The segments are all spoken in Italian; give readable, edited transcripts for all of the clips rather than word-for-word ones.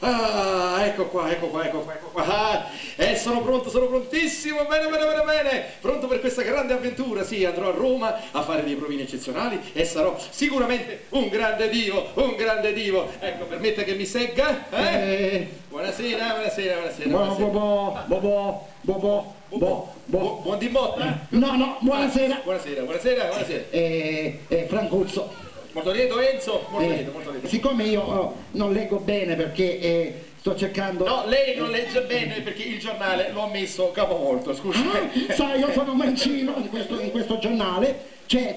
Ah, ecco qua, ecco qua, ecco qua, ecco qua. Ah, sono pronto, sono prontissimo. Bene, bene, bene, bene. Pronto per questa grande avventura. Sì, andrò a Roma a fare dei provini eccezionali e sarò sicuramente un grande divo, un grande divo. Ecco, permette che mi segga? Buonasera, buonasera, buonasera. Buon di botta? No, no, buonasera. Buonasera, buonasera, buonasera. Francuzzo. Molto lieto Enzo, molto lieto, molto lieto. Siccome io non leggo bene perché sto cercando... No, lei non legge bene perché il giornale l'ho messo capovolto, scusi. Sai, io sono mancino in questo giornale. C'è.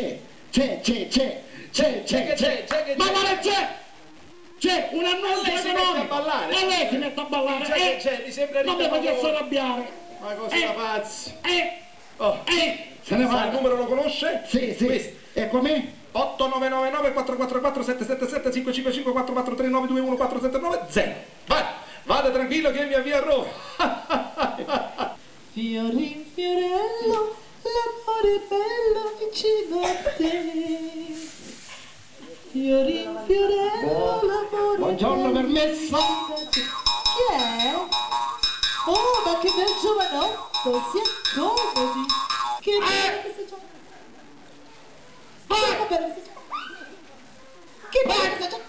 Ma guarda c'è un annuncio economico. E lei si mette a ballare. Mi sembra non mi facesse arrabbiare. Ma cosa da pazzi. Se ne va. Il numero lo conosce? Sì. E com'è? 8999 444 777 555 443 921 479 0. Vada tranquillo che mi avvio a Roma. Fiori in fiorello, l'amore bello vicino a te. Fiori in fiorello, l'amore buongiorno permesso. Chi è? Oh, ma che bel giovanotto, si accomodi. Che bello questo giovanotto. Che bello questo giovanotto. Che bello questo giovanotto.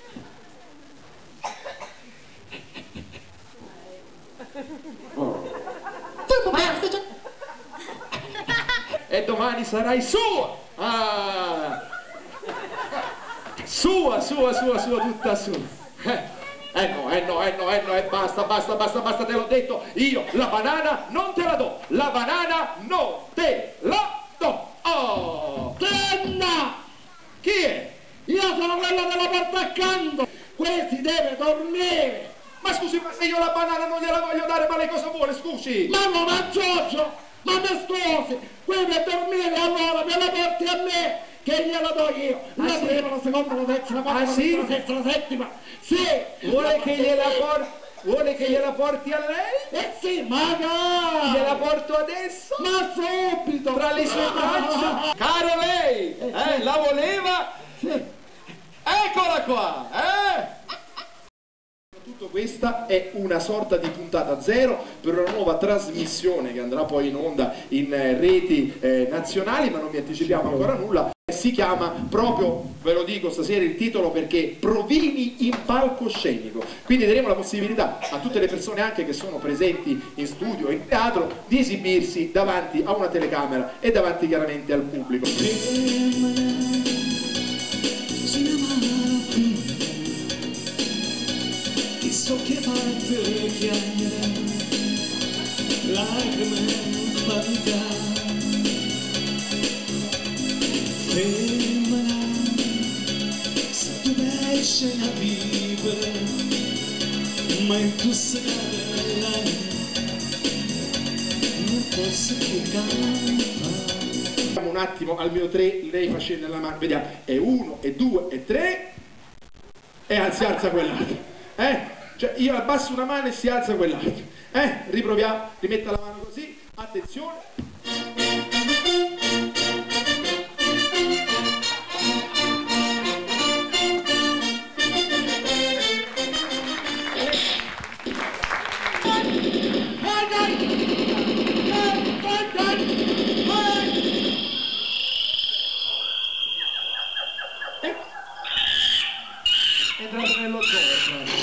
E domani sarai sua! Sua, tutta sua. No, basta, te l'ho detto. Io la banana non te la do. La banana non te la do. Oh! Tenna! Chi è? Io sono quello della porta accanto. Questi deve dormire. Ma scusi, ma se io la banana non gliela voglio dare, ma lei cosa vuole, scusi? Ma Giorgio, ma mi scusi, qui per dormire allora me la porti a me, che gliela do io. La prima, la seconda, la terza, la quarta, la quinta, la sesta, la settima. Sì. Vuole che gliela porti a lei? Sì, magari. Gliela porto adesso? Ma subito. Tra le sue braccia? Caro lei, la voleva? Sì. Eccola qua, Tutto questa è una sorta di puntata zero per una nuova trasmissione che andrà poi in onda in reti nazionali, ma non vi anticipiamo ancora nulla. Si chiama proprio, ve lo dico stasera il titolo, perché Provini in palcoscenico. Quindi daremo la possibilità a tutte le persone anche che sono presenti in studio e in teatro di esibirsi davanti a una telecamera e davanti chiaramente al pubblico. So che parte chiare, lacrime fanca, femmina, se tu riesci a vivere, ma in tu sera non posso più cantare. Vediamo un attimo al mio 3, lei fa scendere la mano, vediamo, è 1, è 2, è 3 e si alza quell'altro. Cioè io abbasso una mano e si alza quell'altro. Riproviamo, rimetta la mano così, attenzione. Entrate nello zoo.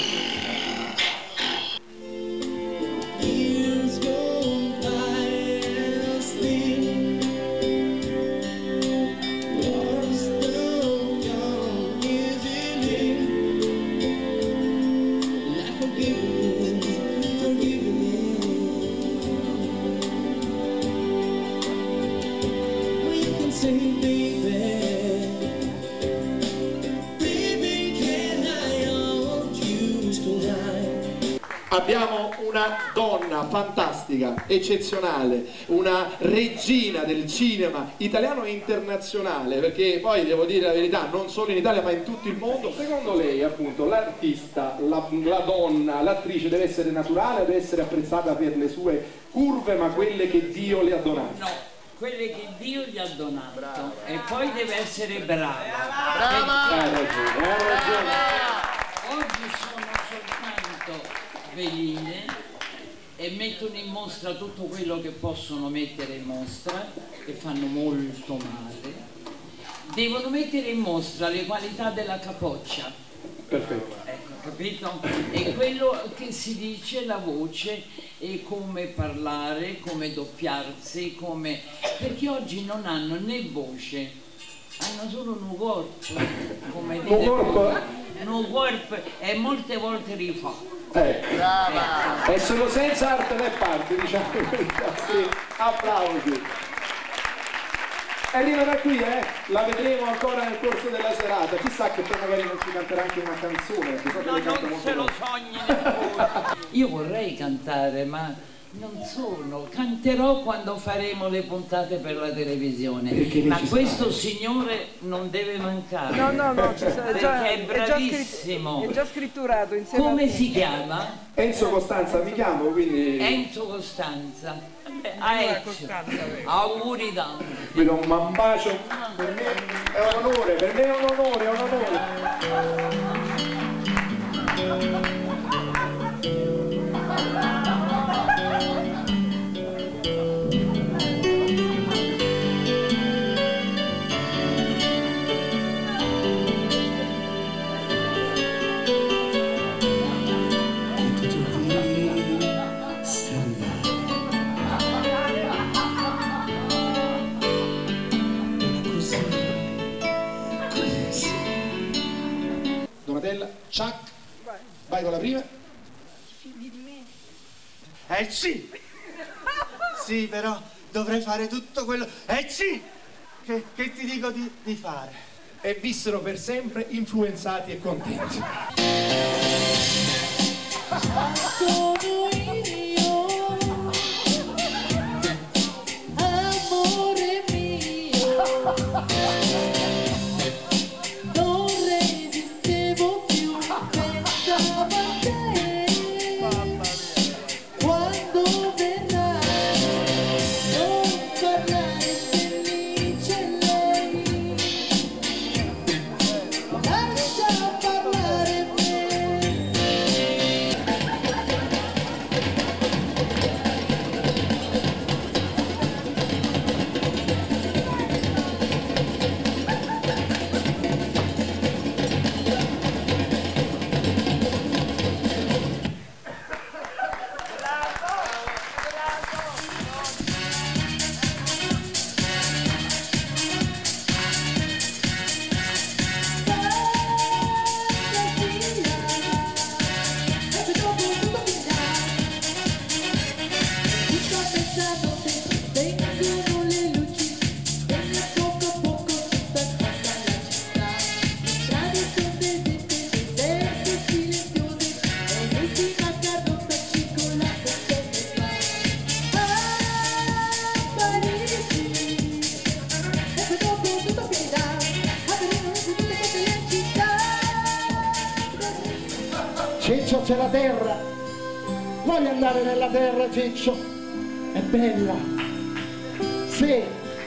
Abbiamo una donna fantastica, eccezionale, una regina del cinema italiano e internazionale, perché poi devo dire la verità, non solo in Italia ma in tutto il mondo. Secondo lei appunto l'artista, la donna, l'attrice deve essere naturale, deve essere apprezzata per le sue curve, ma quelle che Dio le ha donato? No, quelle che Dio gli ha donato. Brava. E poi deve essere brava. Brava! Hai ragione, hai ragione. Oggi sono soltanto feline e mettono in mostra tutto quello che possono mettere in mostra, che fanno molto male. Devono mettere in mostra le qualità della capoccia. Perfetto. Ecco, capito? E quello che si dice, la voce, e come parlare, come doppiarsi, come... perché oggi non hanno né voce, hanno solo un corpo, come dite voi. Un corpo e molte volte rifatto. Brava! E sono senza arte né parte, diciamo. Sì, applausi. E arriva da qui, la vedremo ancora nel corso della serata. Chissà che poi magari non ci canterà anche una canzone, perché so che le canta Non molto se lo bene. sogni neppure. Io vorrei cantare, ma non sono. Canterò quando faremo le puntate per la televisione. Ma questo signore non deve mancare. No, perché è bravissimo. È già scritturato insieme a Come me. si chiama? Enzo Costanza mi chiamo, quindi Enzo Costanza. A Ezio. Auguri tanti. vi do un bacio. Per me è un onore, per me è un onore, è un onore. Donatella, Chuck, vai con la prima. Sì! Sì, però dovrei fare tutto quello... sì! Che ti dico di fare? E vissero per sempre influenzati e contenti. Sono io, amore mio, non resistevo più, pensavo a te, quando verrai, non parlare se lì c'è lei, lascia parlare me. Ciccio, c'è la terra. Voglio andare nella terra, Ciccio. È bella. Sì.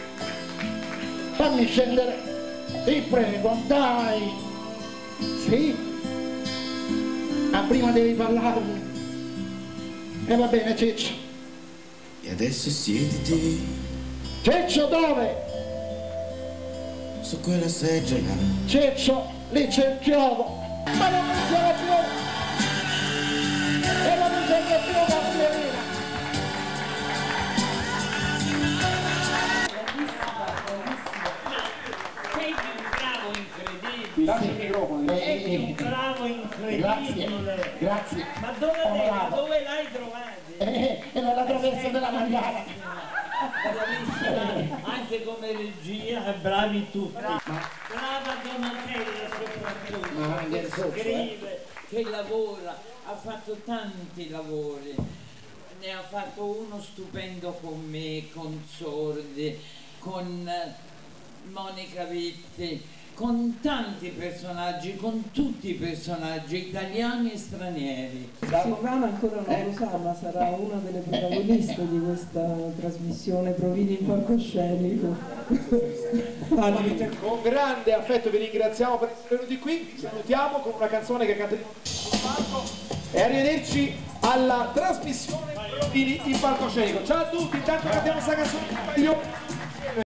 Fammi scendere. Ti prego, dai. Sì. Ma prima devi parlarmi. E va bene, Ciccio. E adesso siediti Ciccio, dove? su quella seggiola. Ciccio, lì c'è il chiodo. Ma non mi c'era più. E non mi c'era più, Gabrielina. Sei un bravo incredibile. Lascia il microfono. Sei un bravo incredibile. Grazie. Ma dove l'hai trovato? E nella traversa della Magliara. Bravissima, anche come regia, bravi tutti. Brava Donatella soprattutto, che scrive, che lavora, ha fatto tanti lavori. Ne ha fatto uno stupendo con me, con Sordi, con Monica Vitti, con tanti personaggi, con tutti i personaggi italiani e stranieri. Silvana ancora non lo sa, ma sarà una delle protagoniste di questa trasmissione Provini in palcoscenico. Con grande affetto vi ringraziamo per essere venuti qui, vi salutiamo con una canzone che canteremo sul palco e arrivederci alla trasmissione Provini in palcoscenico. Ciao a tutti, intanto che abbiamo questa canzone